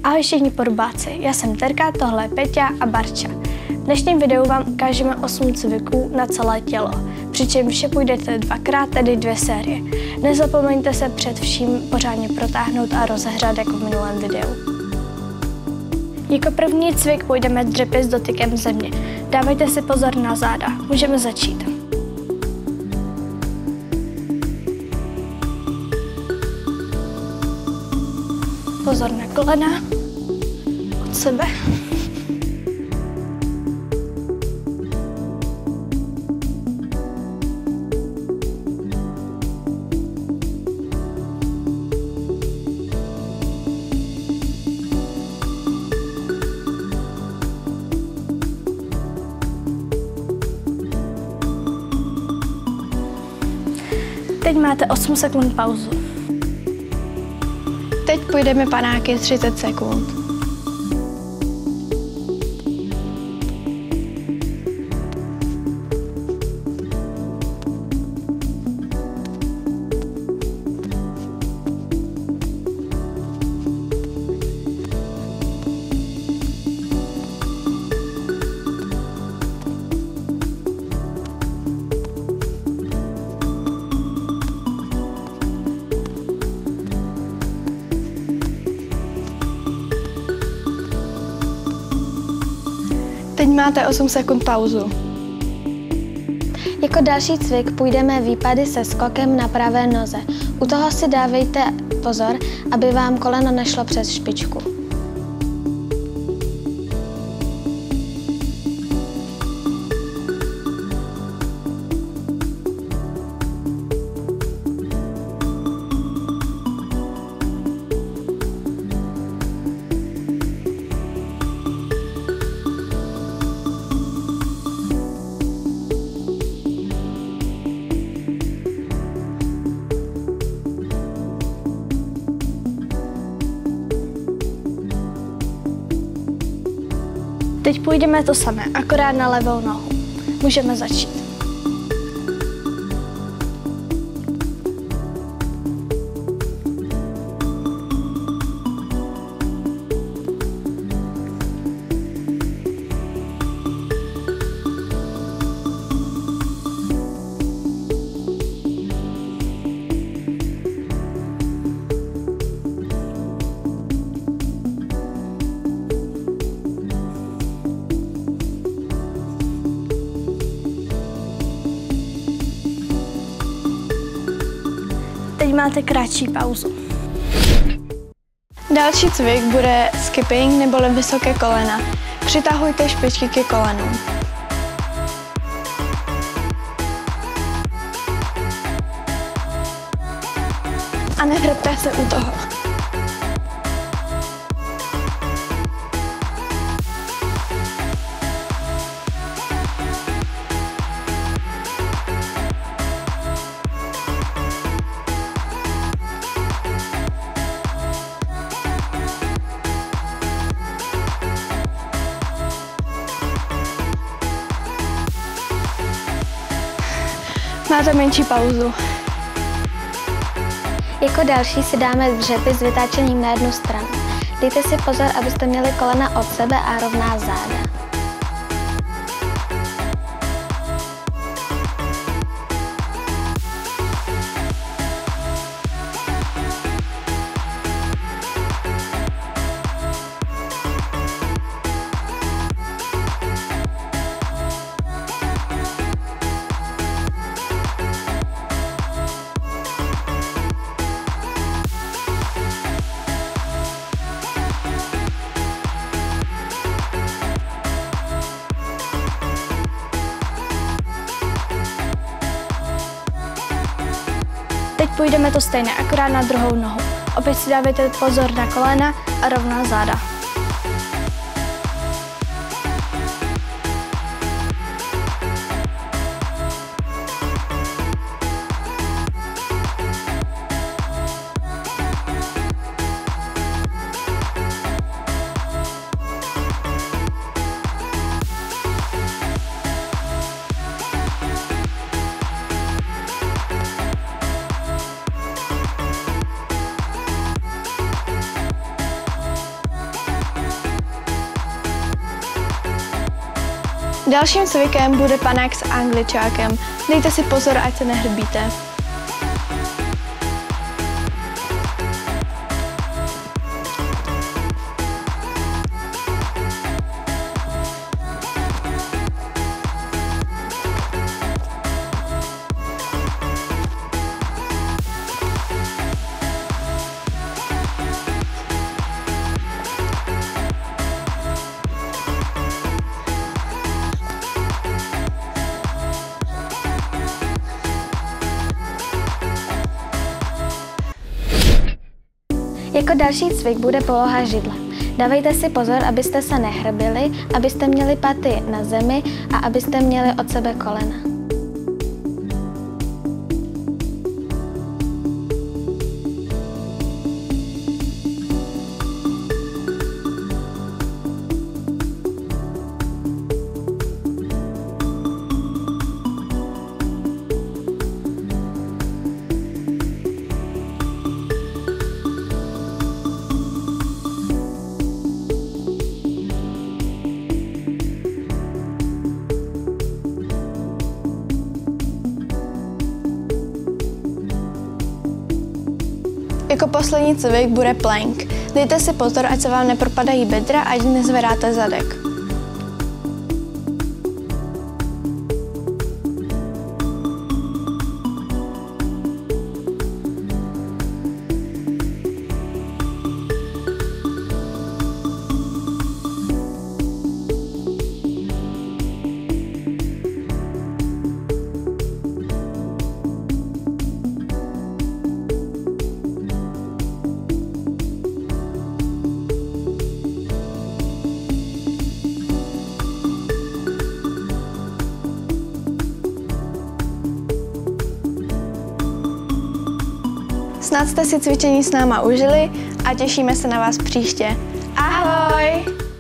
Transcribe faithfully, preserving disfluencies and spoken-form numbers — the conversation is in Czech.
Ahoj všichni porubáci, já jsem Terka, tohle je Peťa a Barča. V dnešním videu vám ukážeme osm cviků na celé tělo, přičemž vše půjdete dvakrát, tedy dvě série. Nezapomeňte se před vším pořádně protáhnout a rozehřát jako v minulém videu. Jako první cvik půjdeme dřepy s dotykem země. Dávejte si pozor na záda, můžeme začít. Pozor na kolena, od sebe. Teď máte osm sekund pauzu. Teď půjdeme panáky třicet sekund. Teď máte osm sekund pauzu. Jako další cvik půjdeme výpady se skokem na pravé noze. U toho si dávejte pozor, aby vám koleno nešlo přes špičku. Teď půjdeme to samé, akorát na levou nohu. Můžeme začít. Teď máte kratší pauzu. Další cvik bude skipping neboli vysoké kolena. Přitahujte špičky ke kolenům. A nehrabte se u toho. Máte menší pauzu. Jako další si dáme dřepy s vytáčením na jednu stranu. Dejte si pozor, abyste měli kolena od sebe a rovná záda. Teď půjdeme to stejné, akorát na druhou nohu. Opět si dávejte pozor na kolena a rovná záda. Dalším cvikem bude panák s angličákem. Dejte si pozor, ať se nehrbíte. Jako další cvik bude poloha židle. Dávejte si pozor, abyste se nehrbili, abyste měli paty na zemi a abyste měli od sebe kolena. Jako poslední cvik bude plank. Dejte si pozor, ať se vám nepropadají bedra, ať nezvedáte zadek. Snad jste si cvičení s náma užili a těšíme se na vás příště. Ahoj!